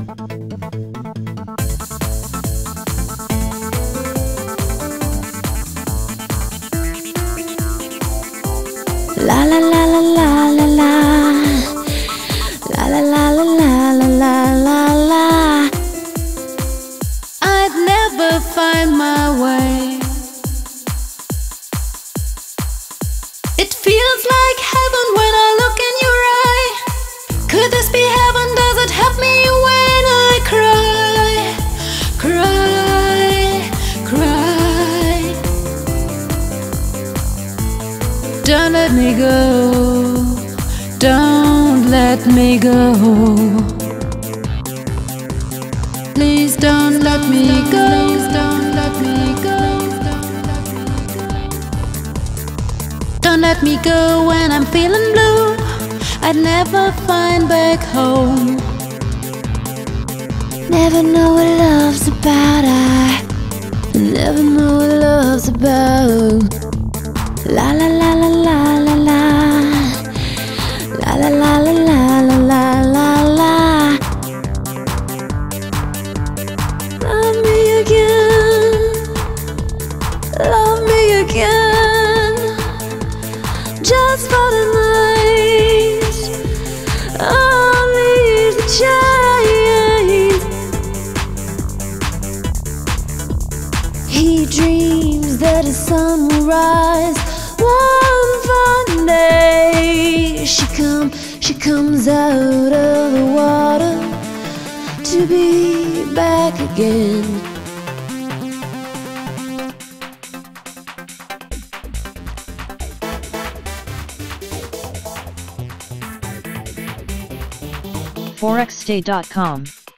La la la la la la la. La la la la la la la la la. I'd never find my way. It feels like heaven when I look in your eye. Could this be heaven? Does it help me when I cry? Cry, cry. Don't let me go. Don't let me go. Please don't let me go. Don't let me go. Don't let me go when I'm feeling blue. I'd never find back home. Never know what love's about. I never know what love's about. La la la la la la la. La la la la la la la la la. Love me again. Love me again. Just for the night. Only the child. He dreams that the sun will rise one fine day. She comes out of the water to be back again. Forexstay.com